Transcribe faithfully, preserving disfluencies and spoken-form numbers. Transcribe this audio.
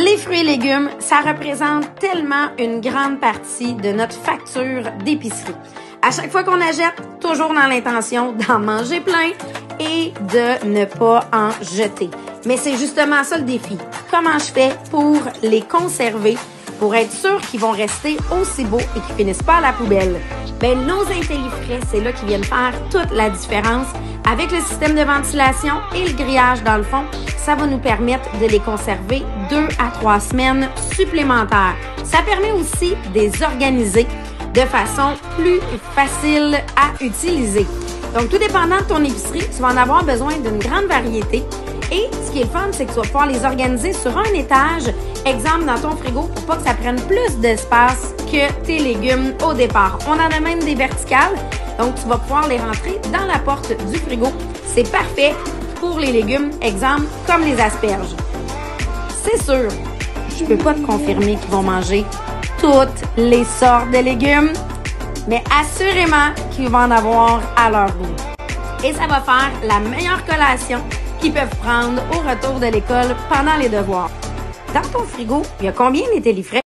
Les fruits et légumes, ça représente tellement une grande partie de notre facture d'épicerie. À chaque fois qu'on achète, toujours dans l'intention d'en manger plein et de ne pas en jeter. Mais c'est justement ça le défi. Comment je fais pour les conserver, pour être sûr qu'ils vont rester aussi beaux et qu'ils finissent pas à la poubelle? Ben, nos IntelliFrais, c'est là qu'ils viennent faire toute la différence. Avec le système de ventilation et le grillage dans le fond, ça va nous permettre de les conserver deux à trois semaines supplémentaires. Ça permet aussi de les organiser de façon plus facile à utiliser. Donc, tout dépendant de ton épicerie, tu vas en avoir besoin d'une grande variété. Et ce qui est le fun, c'est que tu vas pouvoir les organiser sur un étage, exemple dans ton frigo, pour pas que ça prenne plus d'espace que tes légumes au départ. On en a même des verticales, donc tu vas pouvoir les rentrer dans la porte du frigo. C'est parfait pour les légumes, exemple comme les asperges. C'est sûr, je peux pas te confirmer qu'ils vont manger toutes les sortes de légumes, mais assurément qu'ils vont en avoir à leur goût. Et ça va faire la meilleure collation qu'ils peuvent prendre au retour de l'école pendant les devoirs. Dans ton frigo, il y a combien d'IntelliFrais?